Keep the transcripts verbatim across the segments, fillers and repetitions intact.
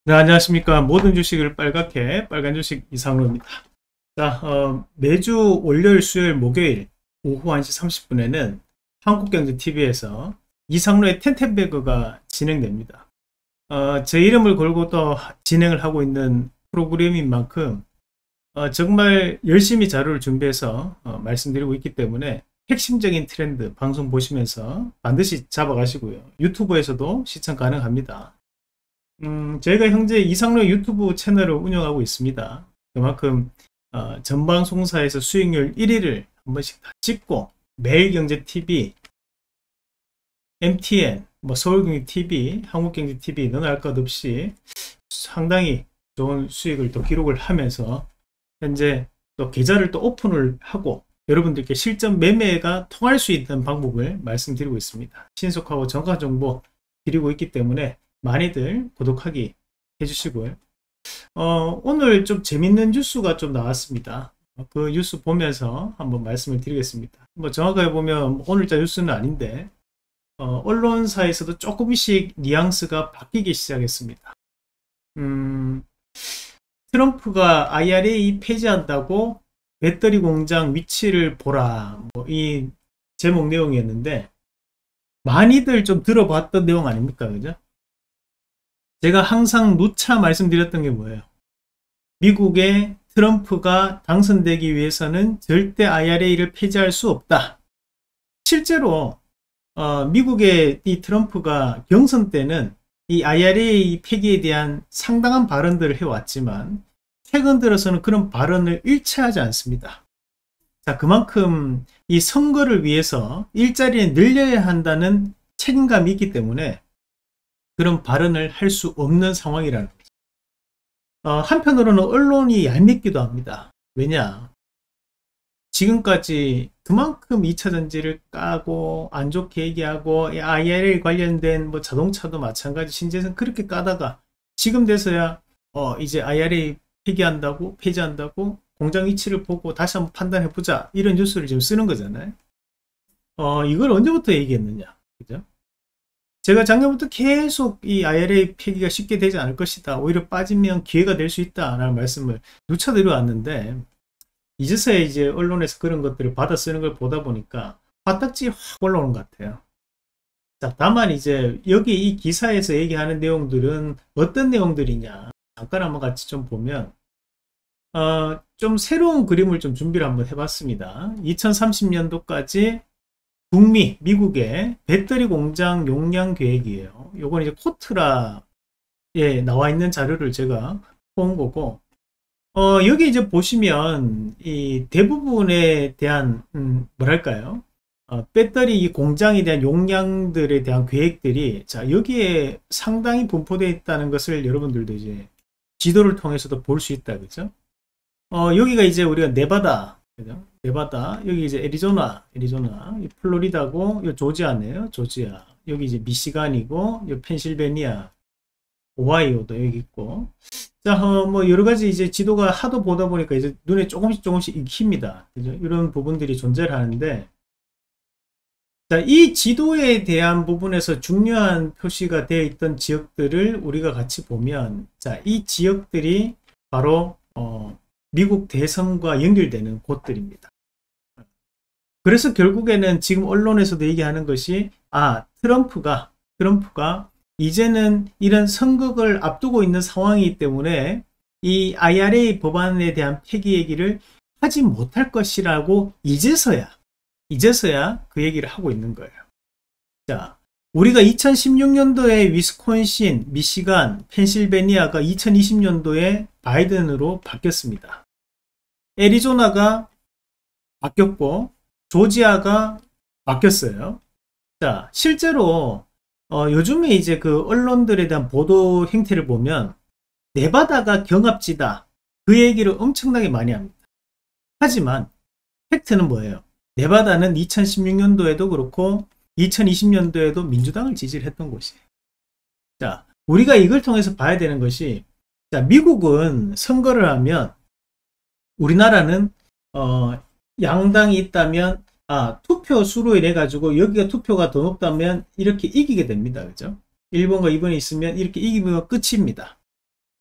네, 안녕하십니까. 모든 주식을 빨갛게 빨간 주식 이상로입니다. 자, 어, 매주 월요일, 수요일, 목요일 오후 한 시 삼십 분에는 한국경제티비에서 이상로의 텐텐베그가 진행됩니다. 어, 제 이름을 걸고 또 진행을 하고 있는 프로그램인 만큼 어, 정말 열심히 자료를 준비해서 어, 말씀드리고 있기 때문에 핵심적인 트렌드 방송 보시면서 반드시 잡아가시고요. 유튜브에서도 시청 가능합니다. 음, 저희가 현재 이상로 유튜브 채널을 운영하고 있습니다. 그만큼 어, 전방송사에서 수익률 일 위를 한 번씩 다 찍고 매일경제티비, 엠티엔, 뭐 서울경제티비, 한국경제티비 너나 할 것 없이 상당히 좋은 수익을 또 기록을 하면서 현재 또 계좌를 또 오픈을 하고 여러분들께 실전 매매가 통할 수 있는 방법을 말씀드리고 있습니다. 신속하고 정확한 정보 드리고 있기 때문에 많이들 구독하기 해주시고요. 어, 오늘 좀 재밌는 뉴스가 좀 나왔습니다. 그 뉴스 보면서 한번 말씀을 드리겠습니다. 뭐 정확하게 보면 오늘자 뉴스는 아닌데 어, 언론사에서도 조금씩 뉘앙스가 바뀌기 시작했습니다. 음, 트럼프가 아이알에이 폐지한다고 배터리 공장 위치를 보라, 뭐 이 제목 내용이었는데 많이들 좀 들어봤던 내용 아닙니까? 그죠? 제가 항상 누차 말씀드렸던 게 뭐예요? 미국의 트럼프가 당선되기 위해서는 절대 아이알에이를 폐지할 수 없다. 실제로 어, 미국의 이 트럼프가 경선 때는 이 아이알에이 폐기에 대한 상당한 발언들을 해왔지만 최근 들어서는 그런 발언을 일치하지 않습니다. 자, 그만큼 이 선거를 위해서 일자리를 늘려야 한다는 책임감이 있기 때문에 그런 발언을 할 수 없는 상황이라는 거죠. 어, 한편으로는 언론이 얄밉기도 합니다. 왜냐? 지금까지 그만큼 이 차 전지를 까고 안 좋게 얘기하고 아이알에이 관련된 뭐 자동차도 마찬가지 신재생 그렇게 까다가 지금 돼서야 어, 이제 아이알에이 폐기한다고 폐지한다고 공장 위치를 보고 다시 한번 판단해 보자 이런 뉴스를 지금 쓰는 거잖아요. 어, 이걸 언제부터 얘기했느냐, 그죠? 제가 작년부터 계속 이 아이알에이 폐기가 쉽게 되지 않을 것이다, 오히려 빠지면 기회가 될 수 있다 라는 말씀을 누차 드려왔는데 이제서야 이제 언론에서 그런 것들을 받아 쓰는 걸 보다 보니까 화딱지 확 올라오는 것 같아요. 자, 다만 이제 여기 이 기사에서 얘기하는 내용들은 어떤 내용들이냐 잠깐 한번 같이 좀 보면 어, 좀 새로운 그림을 좀 준비를 한번 해봤습니다. 이천삼십 년도까지 북미, 미국의 배터리 공장 용량 계획이에요. 요건 이제 코트라에 나와 있는 자료를 제가 본 거고, 어, 여기 이제 보시면 이 대부분에 대한, 음, 뭐랄까요? 어, 배터리 이 공장에 대한 용량들에 대한 계획들이, 자, 여기에 상당히 분포되어 있다는 것을 여러분들도 이제 지도를 통해서도 볼 수 있다, 그죠? 어, 여기가 이제 우리가 네바다, 그죠? 네바다, 여기 이제 애리조나, 애리조나, 이 플로리다고, 이 조지아네요, 조지아. 여기 이제 미시간이고, 이 펜실베니아, 오하이오도 여기 있고. 자, 어, 뭐 여러 가지 이제 지도가 하도 보다 보니까 이제 눈에 조금씩 조금씩 익힙니다. 그죠? 이런 부분들이 존재를 하는데, 자, 이 지도에 대한 부분에서 중요한 표시가 되어 있던 지역들을 우리가 같이 보면, 자, 이 지역들이 바로, 어, 미국 대선과 연결되는 곳들입니다. 그래서 결국에는 지금 언론에서도 얘기하는 것이 아 트럼프가 트럼프가 이제는 이런 선거를 앞두고 있는 상황이기 때문에 이 아이알에이 법안에 대한 폐기 얘기를 하지 못할 것이라고 이제서야 이제서야 그 얘기를 하고 있는 거예요. 자, 우리가 이천십육 년도에 위스콘신, 미시간, 펜실베니아가 이천이십 년도에 바이든으로 바뀌었습니다. 애리조나가 바뀌었고 조지아가 바뀌었어요. 자, 실제로 어, 요즘에 이제 그 언론들에 대한 보도 행태를 보면 네바다가 경합지다 그 얘기를 엄청나게 많이 합니다. 하지만 팩트는 뭐예요? 네바다는 이천십육 년도에도 그렇고 이천이십 년도에도 민주당을 지지를 했던 곳이에요. 자, 우리가 이걸 통해서 봐야 되는 것이, 자, 미국은 선거를 하면 우리나라는 어, 양당이 있다면 아, 투표 수로 인해 가지고 여기가 투표가 더 높다면 이렇게 이기게 됩니다. 그죠? 일 번과 이 번이 있으면 이렇게 이기면 끝입니다.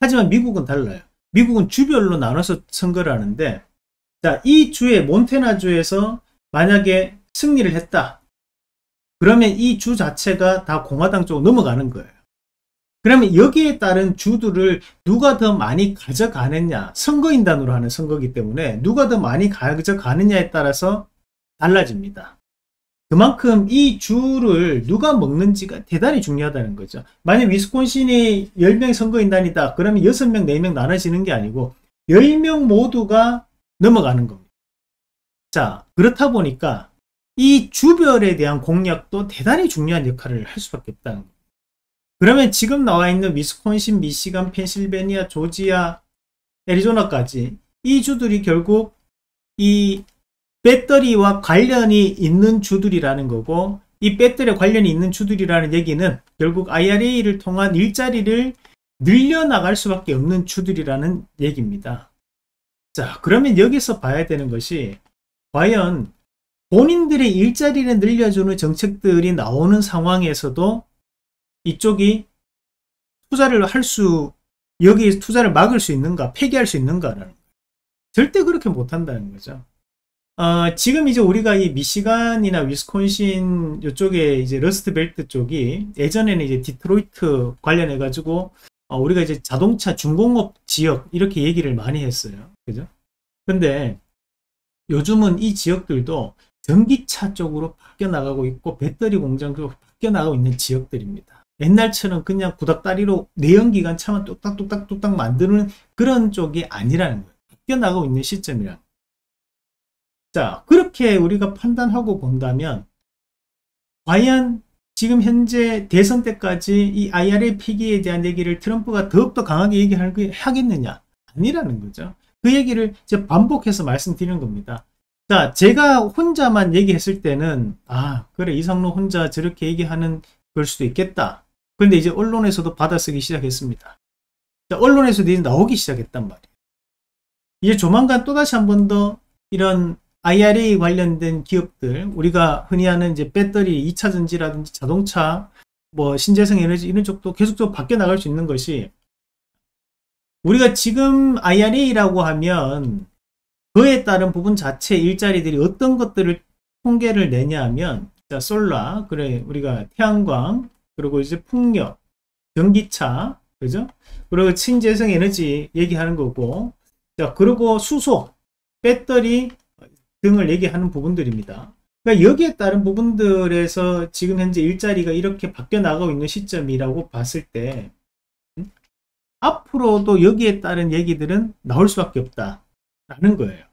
하지만 미국은 달라요. 미국은 주별로 나눠서 선거를 하는데, 자, 이 주에 몬태나주에서 만약에 승리를 했다. 그러면 이 주 자체가 다 공화당 쪽으로 넘어가는 거예요. 그러면 여기에 따른 주들을 누가 더 많이 가져가느냐, 선거인단으로 하는 선거이기 때문에 누가 더 많이 가져가느냐에 따라서 달라집니다. 그만큼 이 주를 누가 먹는지가 대단히 중요하다는 거죠. 만약 위스콘신이 열 명의 선거인단이다. 그러면 여섯 명, 네 명 나눠지는 게 아니고 열 명 모두가 넘어가는 겁니다. 자, 그렇다 보니까 이 주별에 대한 공략도 대단히 중요한 역할을 할 수밖에 없다는 거예요. 그러면 지금 나와 있는 위스콘신, 미시간, 펜실베니아, 조지아, 애리조나까지 이 주들이 결국 이 배터리와 관련이 있는 주들이라는 거고, 이 배터리와 관련이 있는 주들이라는 얘기는 결국 아이알에이를 통한 일자리를 늘려나갈 수밖에 없는 주들이라는 얘기입니다. 자, 그러면 여기서 봐야 되는 것이 과연 본인들의 일자리를 늘려주는 정책들이 나오는 상황에서도 이쪽이 투자를 할 수, 여기 투자를 막을 수 있는가, 폐기할 수 있는가라는 거예요. 절대 그렇게 못한다는 거죠. 어, 지금 이제 우리가 이 미시간이나 위스콘신 이쪽에 이제 러스트벨트 쪽이 예전에는 이제 디트로이트 관련해 가지고 어, 우리가 이제 자동차 중공업 지역 이렇게 얘기를 많이 했어요. 그죠? 근데 요즘은 이 지역들도 전기차 쪽으로 바뀌어 나가고 있고 배터리 공장 쪽으로 바뀌어 나가고 있는 지역들입니다. 옛날처럼 그냥 구닥다리로 내연기관 차만 뚝딱뚝딱뚝딱 만드는 그런 쪽이 아니라는 거예요. 바뀌어 나가고 있는 시점이라. 자, 그렇게 우리가 판단하고 본다면 과연 지금 현재 대선 때까지 이 아이알에이 폐기에 대한 얘기를 트럼프가 더욱더 강하게 얘기하겠느냐? 아니라는 거죠. 그 얘기를 이제 반복해서 말씀드리는 겁니다. 자, 제가 혼자만 얘기했을 때는 아, 그래, 이상로 혼자 저렇게 얘기하는 걸 수도 있겠다. 그런데 이제 언론에서도 받아쓰기 시작했습니다. 자, 언론에서도 이제 나오기 시작했단 말이에요. 이제 조만간 또다시 한 번 더 이런 아이알에이 관련된 기업들, 우리가 흔히 하는 이제 배터리, 이차 전지라든지 자동차, 뭐 신재생 에너지 이런 쪽도 계속적으로 바뀌어 나갈 수 있는 것이, 우리가 지금 아이알에이라고 하면 그에 따른 부분 자체 일자리들이 어떤 것들을 통계를 내냐 하면, 자, 솔라, 그래, 우리가 태양광, 그리고 이제 풍력, 전기차, 그죠? 그리고 신재생 에너지 얘기하는 거고, 자, 그리고 수소, 배터리 등을 얘기하는 부분들입니다. 그러니까 여기에 따른 부분들에서 지금 현재 일자리가 이렇게 바뀌어 나가고 있는 시점이라고 봤을 때, 음? 앞으로도 여기에 따른 얘기들은 나올 수밖에 없다라는 거예요.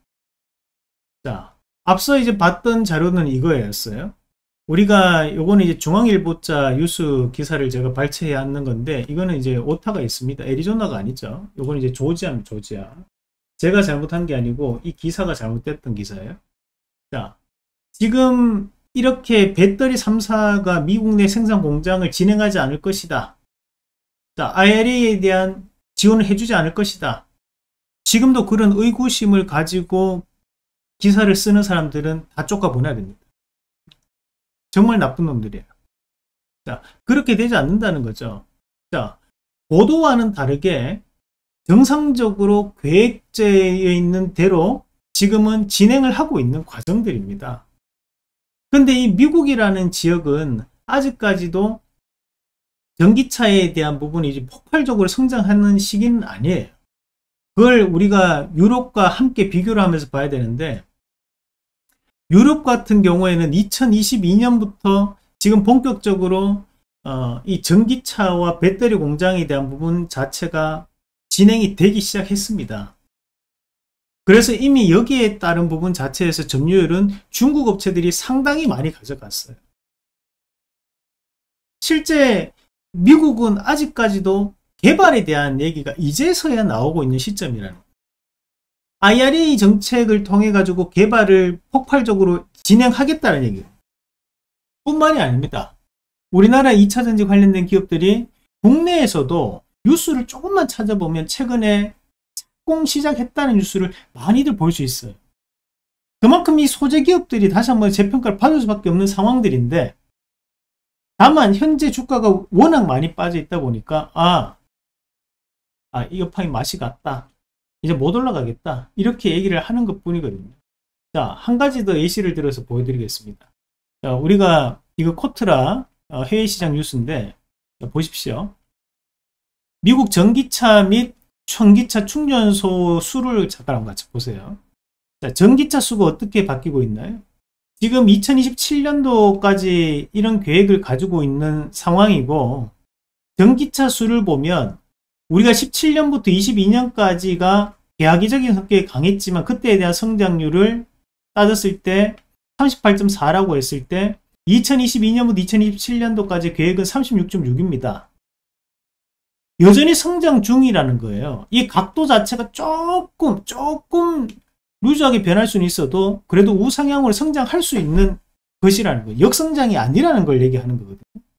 자, 앞서 이제 봤던 자료는 이거였어요. 우리가 요거는 이제 중앙일보자 뉴스 기사를 제가 발췌해 왔는 건데, 이거는 이제 오타가 있습니다. 애리조나가 아니죠. 요거는 이제 조지아입니다. 조지아. 제가 잘못한 게 아니고 이 기사가 잘못됐던 기사예요. 자, 지금 이렇게 배터리 삼 사가 미국 내 생산 공장을 진행하지 않을 것이다. 자, 아이알에이에 대한 지원을 해주지 않을 것이다. 지금도 그런 의구심을 가지고 기사를 쓰는 사람들은 다 쫓아보내야 됩니다. 정말 나쁜 놈들이에요. 자, 그렇게 되지 않는다는 거죠. 자, 보도와는 다르게 정상적으로 계획되어 있는 대로 지금은 진행을 하고 있는 과정들입니다. 근데 이 미국이라는 지역은 아직까지도 전기차에 대한 부분이 이제 폭발적으로 성장하는 시기는 아니에요. 그걸 우리가 유럽과 함께 비교를 하면서 봐야 되는데, 유럽 같은 경우에는 이천이십이 년부터 지금 본격적으로 어, 이 전기차와 배터리 공장에 대한 부분 자체가 진행이 되기 시작했습니다. 그래서 이미 여기에 따른 부분 자체에서 점유율은 중국 업체들이 상당히 많이 가져갔어요. 실제 미국은 아직까지도 개발에 대한 얘기가 이제서야 나오고 있는 시점이라는 거예요. 아이알에이 정책을 통해 가지고 개발을 폭발적으로 진행하겠다는 얘기예요. 뿐만이 아닙니다. 우리나라 이차 전지 관련된 기업들이 국내에서도 뉴스를 조금만 찾아보면 최근에 착공 시작했다는 뉴스를 많이들 볼 수 있어요. 그만큼 이 소재 기업들이 다시 한번 재평가를 받을 수밖에 없는 상황들인데, 다만 현재 주가가 워낙 많이 빠져 있다 보니까 아, 아, 이 업황이 맛이 갔다. 이제 못 올라가겠다. 이렇게 얘기를 하는 것 뿐이거든요. 자, 한 가지 더 예시를 들어서 보여드리겠습니다. 자, 우리가 이거 코트라 해외시장 뉴스인데 보십시오. 미국 전기차 및 전기차 충전소 수를 잠깐 같이 보세요. 자, 전기차 수가 어떻게 바뀌고 있나요? 지금 이천이십칠 년도까지 이런 계획을 가지고 있는 상황이고, 전기차 수를 보면 우리가 십칠 년부터 이십이 년까지가 계약이적인 성격이 강했지만 그때에 대한 성장률을 따졌을 때 삼십팔 점 사라고 했을 때 이천이십이 년부터 이천이십칠 년도까지 계획은 삼십육 점 육입니다. 여전히 성장 중이라는 거예요. 이 각도 자체가 조금 조금 루즈하게 변할 수는 있어도 그래도 우상향으로 성장할 수 있는 것이라는 거예요. 역성장이 아니라는 걸 얘기하는 거거든요.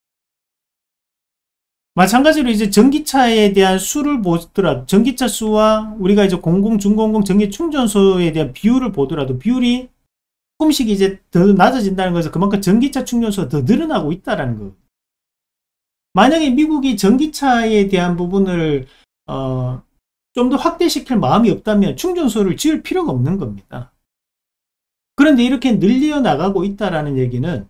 마찬가지로 이제 전기차에 대한 수를 보더라도 전기차 수와 우리가 이제 공공, 중공공 전기 충전소에 대한 비율을 보더라도 비율이 조금씩 이제 더 낮아진다는 것은 그만큼 전기차 충전소가 더 늘어나고 있다는 거. 만약에 미국이 전기차에 대한 부분을 어, 좀 더 확대시킬 마음이 없다면 충전소를 지을 필요가 없는 겁니다. 그런데 이렇게 늘려 나가고 있다는 얘기는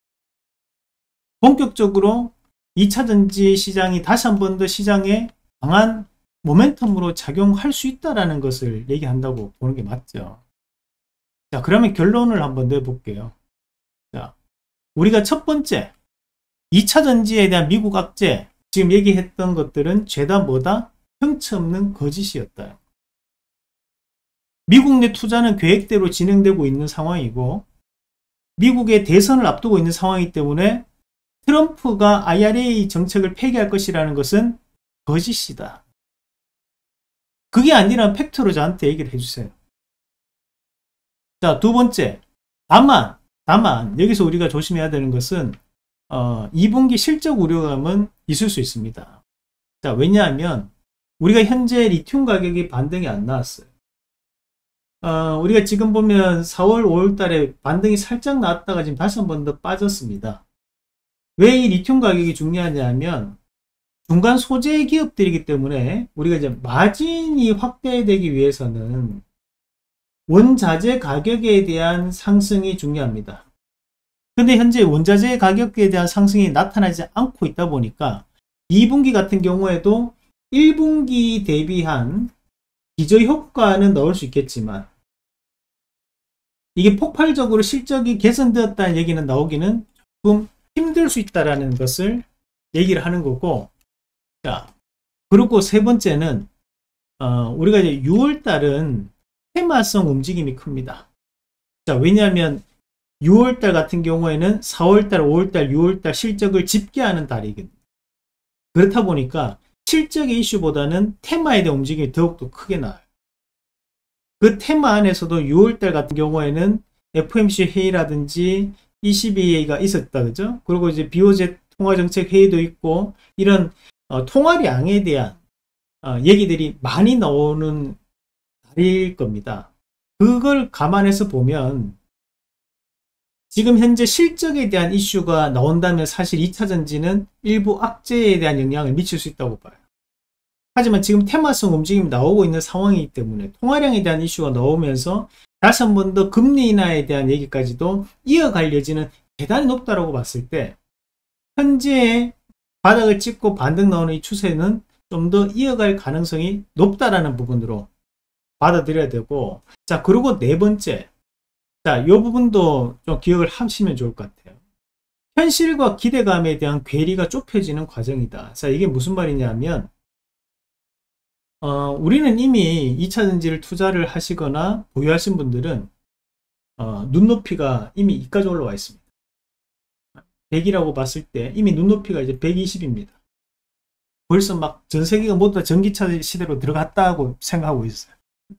본격적으로 이 차 전지 시장이 다시 한 번 더 시장에 강한 모멘텀으로 작용할 수 있다는 것을 얘기한다고 보는 게 맞죠. 자, 그러면 결론을 한번 내볼게요. 자, 우리가 첫 번째 이 차 전지에 대한 미국 악재, 지금 얘기했던 것들은 죄다 뭐다? 형체 없는 거짓이었다. 미국 내 투자는 계획대로 진행되고 있는 상황이고 미국의 대선을 앞두고 있는 상황이기 때문에 트럼프가 아이알에이 정책을 폐기할 것이라는 것은 거짓이다. 그게 아니라 팩트로 저한테 얘기를 해주세요. 자, 두 번째, 다만 다만 여기서 우리가 조심해야 되는 것은 어, 이 분기 실적 우려감은 있을 수 있습니다. 자, 왜냐하면 우리가 현재 리튬 가격이 반등이 안 나왔어요. 어, 우리가 지금 보면 사월, 오월 달에 반등이 살짝 나왔다가 지금 다시 한 번 더 빠졌습니다. 왜 이 리튬 가격이 중요하냐면 중간 소재 기업들이기 때문에 우리가 이제 마진이 확대되기 위해서는 원자재 가격에 대한 상승이 중요합니다. 근데 현재 원자재 가격에 대한 상승이 나타나지 않고 있다 보니까 이 분기 같은 경우에도 일 분기 대비한 기저효과는 넣을 수 있겠지만 이게 폭발적으로 실적이 개선되었다는 얘기는 나오기는 조금 힘들 수 있다는 것을 얘기를 하는 거고, 자, 그리고 세 번째는 어, 우리가 이제 유월 달은 테마성 움직임이 큽니다. 자, 왜냐하면 유월 달 같은 경우에는 사월 달, 오월 달, 유월 달 실적을 집계하는 달이거든요. 그렇다 보니까 실적의 이슈보다는 테마에 대한 움직임이 더욱더 크게 나와요. 그 테마 안에서도 유월 달 같은 경우에는 에프오엠씨 회의라든지 이씨비가 있었다, 그죠? 그리고 이제 비오제 통화정책 회의도 있고 이런 어, 통화량에 대한 어, 얘기들이 많이 나오는 달일 겁니다. 그걸 감안해서 보면 지금 현재 실적에 대한 이슈가 나온다면 사실 이 차 전지는 일부 악재에 대한 영향을 미칠 수 있다고 봐요. 하지만 지금 테마성 움직임이 나오고 있는 상황이기 때문에 통화량에 대한 이슈가 나오면서 다시 한 번 더 금리 인하에 대한 얘기까지도 이어갈 여지는 대단히 높다고 봤을 때 현재 바닥을 찍고 반등 나오는 이 추세는 좀 더 이어갈 가능성이 높다라는 부분으로 받아들여야 되고, 자, 그리고 네 번째, 자, 이 부분도 좀 기억을 하시면 좋을 것 같아요. 현실과 기대감에 대한 괴리가 좁혀지는 과정이다. 자, 이게 무슨 말이냐면 어, 우리는 이미 이 차 전지를 투자를 하시거나 보유하신 분들은 어, 눈높이가 이미 이까지 올라와 있습니다. 백이라고 봤을 때 이미 눈높이가 이제 백이십입니다. 벌써 막 전 세계가 모두 다 전기차 시대로 들어갔다고 생각하고 있어요.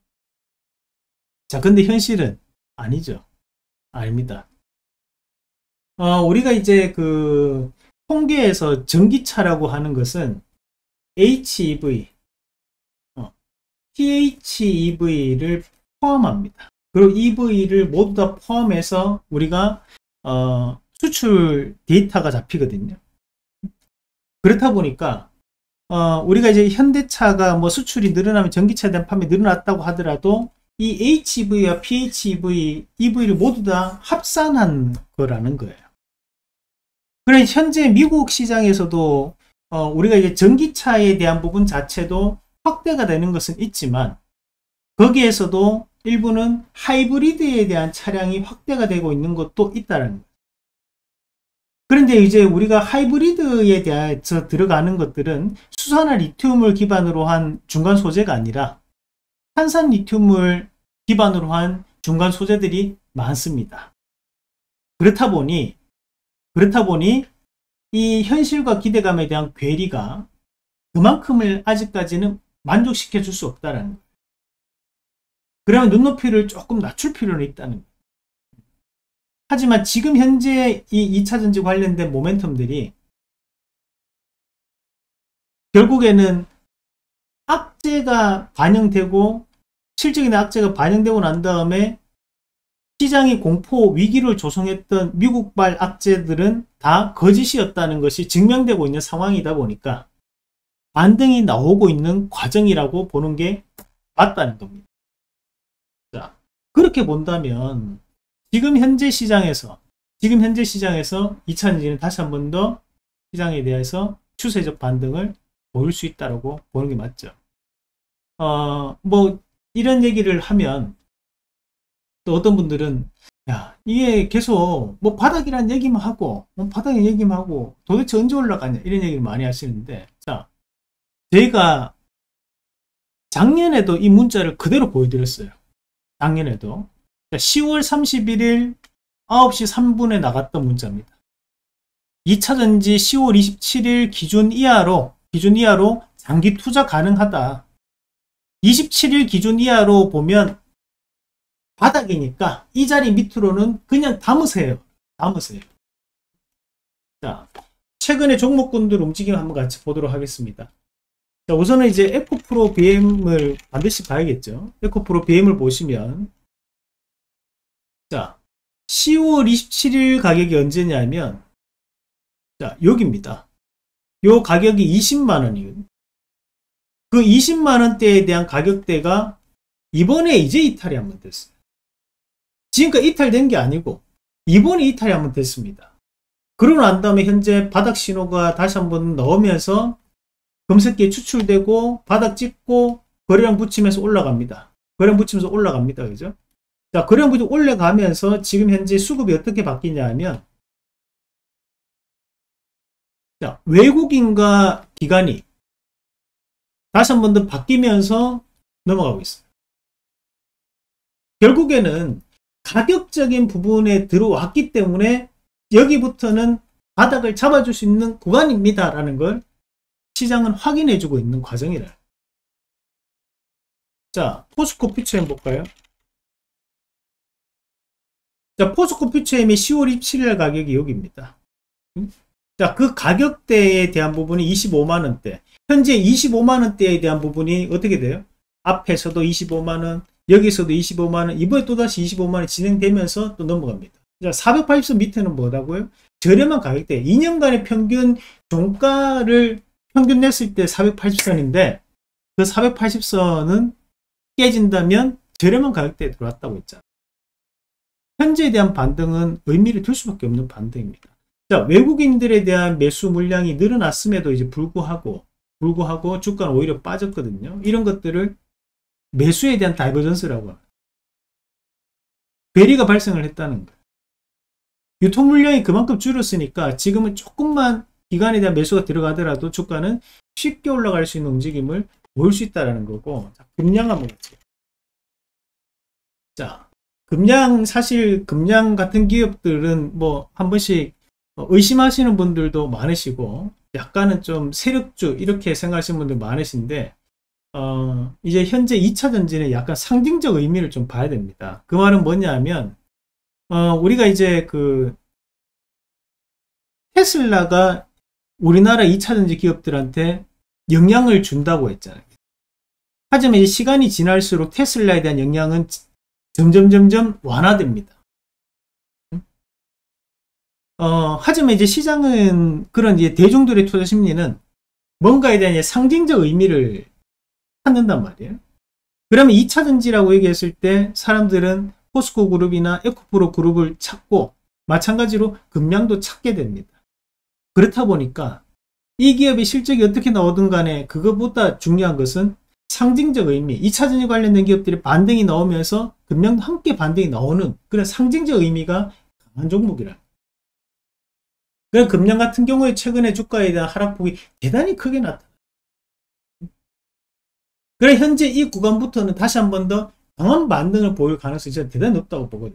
자, 근데 현실은 아니죠. 아닙니다. 어, 우리가 이제 그 통계에서 전기차라고 하는 것은 에이치이브이, 어, 피에이치이브이를 포함합니다. 그리고 이브이를 모두 다 포함해서 우리가 어, 수출 데이터가 잡히거든요. 그렇다 보니까 어, 우리가 이제 현대차가 뭐 수출이 늘어나면 전기차에 대한 판매 늘어났다고 하더라도 이 에이치이브이와 피에이치이브이, 이브이를 모두 다 합산한 거라는 거예요. 그래 현재 미국 시장에서도 어, 우리가 이제 전기차에 대한 부분 자체도 확대가 되는 것은 있지만 거기에서도 일부는 하이브리드에 대한 차량이 확대가 되고 있는 것도 있다는 거예요. 그런데 이제 우리가 하이브리드에 대해서 들어가는 것들은 수산화 리튬을 기반으로 한 중간 소재가 아니라 탄산 리튬을 기반으로 한 중간 소재들이 많습니다. 그렇다 보니 그렇다 보니 이 현실과 기대감에 대한 괴리가 그만큼을 아직까지는 만족시켜 줄 수 없다는 거예요. 그러면 눈높이를 조금 낮출 필요는 있다는 거예요. 하지만 지금 현재 이 이차전지 관련된 모멘텀들이 결국에는 악재가 반영되고 실적이나 악재가 반영되고 난 다음에 시장이 공포 위기를 조성했던 미국발 악재들은 다 거짓이었다는 것이 증명되고 있는 상황이다 보니까 반등이 나오고 있는 과정이라고 보는 게 맞다는 겁니다. 자, 그렇게 본다면 지금 현재 시장에서 지금 현재 시장에서 이차전지는 다시 한 번 더 시장에 대해서 추세적 반등을 보일 수 있다고 보는 게 맞죠. 어, 뭐 이런 얘기를 하면 또 어떤 분들은 야 이게 계속 뭐 바닥이란 얘기만 하고 뭐 바닥의 얘기만 하고 도대체 언제 올라가냐 이런 얘기를 많이 하시는데, 자 저희가 작년에도 이 문자를 그대로 보여드렸어요. 작년에도 시월 삼십일일 아홉 시 삼 분에 나갔던 문자입니다. 이차전지 시월 이십칠일 기준 이하로 기준 이하로 장기 투자 가능하다. 이십칠일 기준 이하로 보면 바닥이니까 이 자리 밑으로는 그냥 담으세요. 담으세요. 자, 최근에 종목군들 움직임 한번 같이 보도록 하겠습니다. 자, 우선은 이제 에코프로 비엠을 반드시 봐야겠죠. 에코프로 비엠을 보시면, 자, 시월 이십칠일 가격이 언제냐면, 자, 여기입니다. 요 가격이 이십만 원이에요. 그 이십만 원대에 대한 가격대가 이번에 이제 이탈이 한번 됐어요. 지금까지 이탈된 게 아니고 이번에 이탈이 한번 됐습니다. 그러고 난 다음에 현재 바닥 신호가 다시 한번 넣으면서 검색기에 추출되고 바닥 찍고 거래량 붙이면서 올라갑니다. 거래량 붙이면서 올라갑니다. 그죠? 자, 거래량 붙이 올라가면서 지금 현재 수급이 어떻게 바뀌냐 하면, 자, 외국인과 기관이 다시 한 번 더 바뀌면서 넘어가고 있어요. 결국에는 가격적인 부분에 들어왔기 때문에 여기부터는 바닥을 잡아줄 수 있는 구간입니다 라는 걸 시장은 확인해 주고 있는 과정이라. 자, 포스코 퓨처엠 볼까요? 자, 포스코 퓨처엠이 시월 이십칠일 가격이 여기입니다. 자, 그 가격대에 대한 부분이 이십오만 원대. 현재 이십오만 원대에 대한 부분이 어떻게 돼요? 앞에서도 이십오만 원, 여기서도 이십오만 원, 이번에 또다시 이십오만 원이 진행되면서 또 넘어갑니다. 자, 사백팔십 선 밑에는 뭐라고요? 저렴한 가격대. 이 년간의 평균 종가를 평균 냈을 때 사백팔십 선인데 그 사백팔십 선은 깨진다면 저렴한 가격대에 들어왔다고 했잖아요. 현재에 대한 반등은 의미를 둘 수밖에 없는 반등입니다. 자, 외국인들에 대한 매수 물량이 늘어났음에도 이제 불구하고 불구하고 주가는 오히려 빠졌거든요. 이런 것들을 매수에 대한 다이버전스라고 합니다. 괴리가 발생을 했다는 거예요. 유통 물량이 그만큼 줄었으니까 지금은 조금만 기간에 대한 매수가 들어가더라도 주가는 쉽게 올라갈 수 있는 움직임을 보일 수 있다는 거고. 자, 금량 한번 보세요. 자, 금량, 사실 금량 같은 기업들은 뭐 한 번씩 의심하시는 분들도 많으시고 약간은 좀 세력주 이렇게 생각하시는 분들 많으신데, 어, 이제 현재 이차전지는 약간 상징적 의미를 좀 봐야 됩니다. 그 말은 뭐냐 하면, 어, 우리가 이제 그 테슬라가 우리나라 이차전지 기업들한테 영향을 준다고 했잖아요. 하지만 이제 시간이 지날수록 테슬라에 대한 영향은 점점 점점 완화됩니다. 어, 하지만 이제 시장은 그런 이제 대중들의 투자 심리는 뭔가에 대한 상징적 의미를 찾는단 말이에요. 그러면 이 차 전지라고 얘기했을 때 사람들은 포스코 그룹이나 에코프로 그룹을 찾고 마찬가지로 금양도 찾게 됩니다. 그렇다 보니까 이 기업의 실적이 어떻게 나오든 간에 그것보다 중요한 것은 상징적 의미, 이 차 전지 관련된 기업들이 반등이 나오면서 금양도 함께 반등이 나오는 그런 상징적 의미가 강한 종목이라. 그럼 금양 같은 경우에 최근에 주가에 대한 하락폭이 대단히 크게 나타나요. 그래 현재 이 구간부터는 다시 한 번 더 강한 반등을 보일 가능성이 저는 대단히 높다고 보거든요.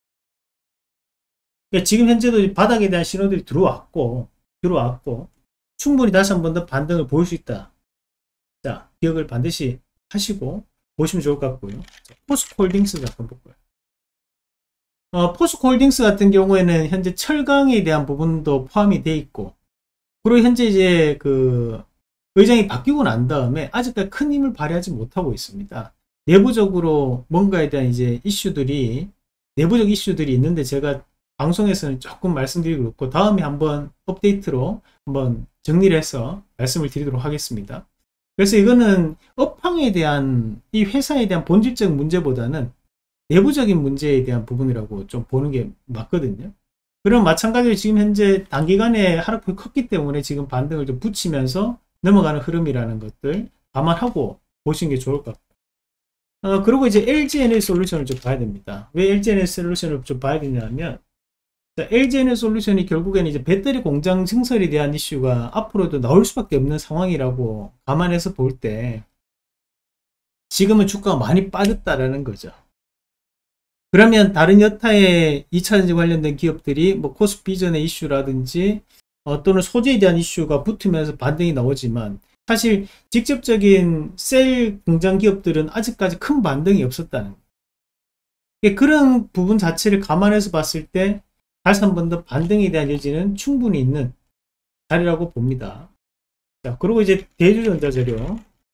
그러니까 지금 현재도 바닥에 대한 신호들이 들어왔고 들어왔고 충분히 다시 한 번 더 반등을 보일 수 있다. 자, 기억을 반드시 하시고 보시면 좋을 것 같고요. 자, 포스코홀딩스 잠깐 볼까요? 어, 포스코홀딩스 같은 경우에는 현재 철강에 대한 부분도 포함이 돼 있고, 그리고 현재 이제 그 의장이 바뀌고 난 다음에 아직까지 큰 힘을 발휘하지 못하고 있습니다. 내부적으로 뭔가에 대한 이제 이슈들이 내부적 이슈들이 있는데 제가 방송에서는 조금 말씀드리고 그렇고 다음에 한번 업데이트로 한번 정리를 해서 말씀을 드리도록 하겠습니다. 그래서 이거는 업황에 대한 이 회사에 대한 본질적 문제보다는 내부적인 문제에 대한 부분이라고 좀 보는 게 맞거든요. 그럼 마찬가지로 지금 현재 단기간에 하락폭이 컸기 때문에 지금 반등을 좀 붙이면서 넘어가는 흐름이라는 것들 감안하고 보시는 게 좋을 것 같아요. 어, 그리고 이제 엘지에너지솔루션을 좀 봐야 됩니다. 왜 엘지에너지솔루션을 좀 봐야 되냐면, 엘지에너지솔루션이 결국에는 이제 배터리 공장 증설에 대한 이슈가 앞으로도 나올 수밖에 없는 상황이라고 감안해서 볼 때 지금은 주가가 많이 빠졌다라는 거죠. 그러면 다른 여타의 이 차 전지 관련된 기업들이 뭐 코스피전의 이슈라든지 어, 또는 소재에 대한 이슈가 붙으면서 반등이 나오지만 사실 직접적인 셀 공장 기업들은 아직까지 큰 반등이 없었다는 거예요. 그런 부분 자체를 감안해서 봤을 때 다시 한 번 더 반등에 대한 여지는 충분히 있는 자리라고 봅니다. 자, 그리고 이제 대주전자재료.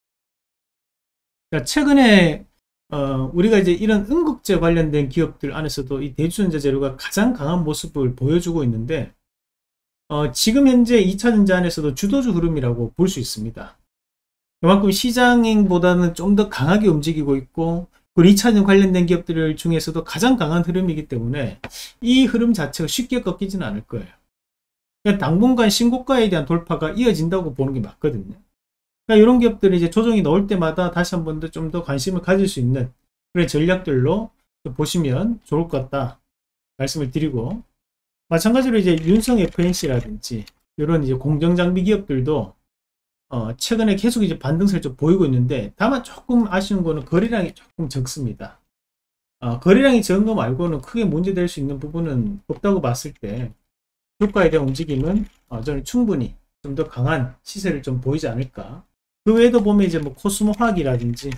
자, 최근에 어, 우리가 이제 이런 응급제 관련된 기업들 안에서도 이 대주전자재료가 가장 강한 모습을 보여주고 있는데, 어, 지금 현재 이 차 전지 안에서도 주도주 흐름이라고 볼 수 있습니다. 그만큼 시장보다는 좀 더 강하게 움직이고 있고, 그리고 이 차 전지 관련된 기업들 중에서도 가장 강한 흐름이기 때문에 이 흐름 자체가 쉽게 꺾이지는 않을 거예요. 그러니까 당분간 신고가에 대한 돌파가 이어진다고 보는 게 맞거든요. 그러니까 이런 기업들이 이제 조정이 나올 때마다 다시 한 번 더 좀 더 관심을 가질 수 있는 그런 전략들로 보시면 좋을 것 같다 말씀을 드리고, 마찬가지로 이제 윤성 에프엔씨라든지 이런 이제 공정장비 기업들도 어 최근에 계속 이제 반등세를 좀 보이고 있는데, 다만 조금 아쉬운 거는 거래량이 조금 적습니다. 어 거래량이 적은 거 말고는 크게 문제될 수 있는 부분은 없다고 봤을 때 주가에 대한 움직임은 어 저는 충분히 좀 더 강한 시세를 좀 보이지 않을까. 그 외에도 보면 이제 뭐 코스모 화학이라든지,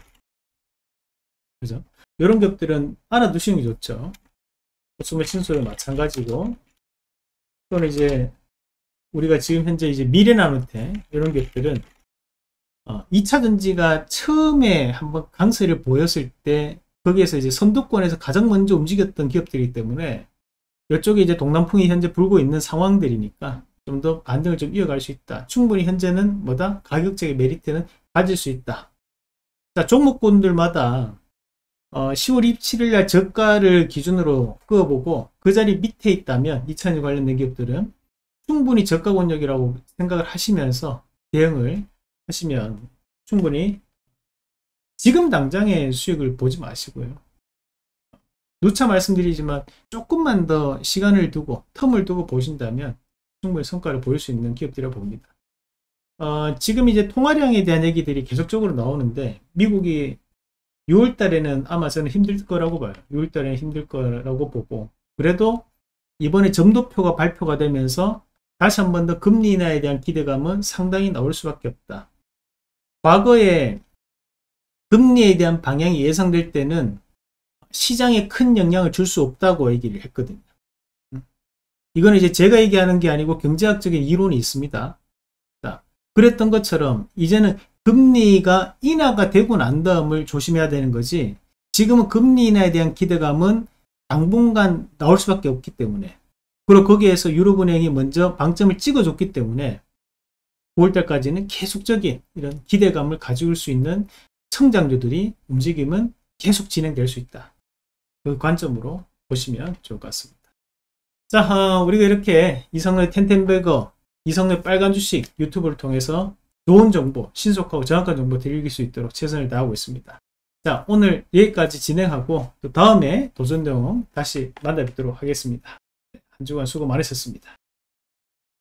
그죠? 이런 기업들은 알아두시는 게 좋죠. 코스모 신소에 마찬가지고, 또는 이제 우리가 지금 현재 이제 미래나노테 이런 기업들은 어, 이 차 전지가 처음에 한번 강세를 보였을 때 거기에서 이제 선두권에서 가장 먼저 움직였던 기업들이기 때문에 이쪽에 이제 동남풍이 현재 불고 있는 상황들이니까 좀 더 반등을 좀 이어갈 수 있다. 충분히 현재는 뭐다? 가격적인 메리트는 가질 수 있다. 자, 종목군들마다 어, 시월 이십칠일 날 저가를 기준으로 그어보고 그 자리 밑에 있다면 이 차 전지 관련된 기업들은 충분히 저가 권역이라고 생각을 하시면서 대응을 하시면 충분히 지금 당장의 수익을 보지 마시고요. 누차 말씀드리지만 조금만 더 시간을 두고 텀을 두고 보신다면 충분히 성과를 보일 수 있는 기업들이라고 봅니다. 어, 지금 이제 통화량에 대한 얘기들이 계속적으로 나오는데 미국이 유월 달에는 아마 저는 힘들 거라고 봐요. 유월 달에는 힘들 거라고 보고, 그래도 이번에 점도표가 발표가 되면서 다시 한 번 더 금리 인하에 대한 기대감은 상당히 나올 수밖에 없다. 과거에 금리에 대한 방향이 예상될 때는 시장에 큰 영향을 줄 수 없다고 얘기를 했거든요. 이거는 이제 제가 얘기하는 게 아니고 경제학적인 이론이 있습니다. 그랬던 것처럼 이제는 금리가 인하가 되고 난 다음을 조심해야 되는 거지, 지금은 금리 인하에 대한 기대감은 당분간 나올 수밖에 없기 때문에, 그리고 거기에서 유럽은행이 먼저 방점을 찍어줬기 때문에 구월달까지는 계속적인 이런 기대감을 가질 수 있는 성장주들이 움직임은 계속 진행될 수 있다. 그 관점으로 보시면 좋을 것 같습니다. 자, 어, 우리가 이렇게 이성의 텐텐베거, 이성의 빨간 주식 유튜브를 통해서 좋은 정보, 신속하고 정확한 정보 드릴 수 있도록 최선을 다하고 있습니다. 자, 오늘 여기까지 진행하고 또 다음에 도전 내용 다시 만나 뵙도록 하겠습니다. 한 주간 수고 많으셨습니다.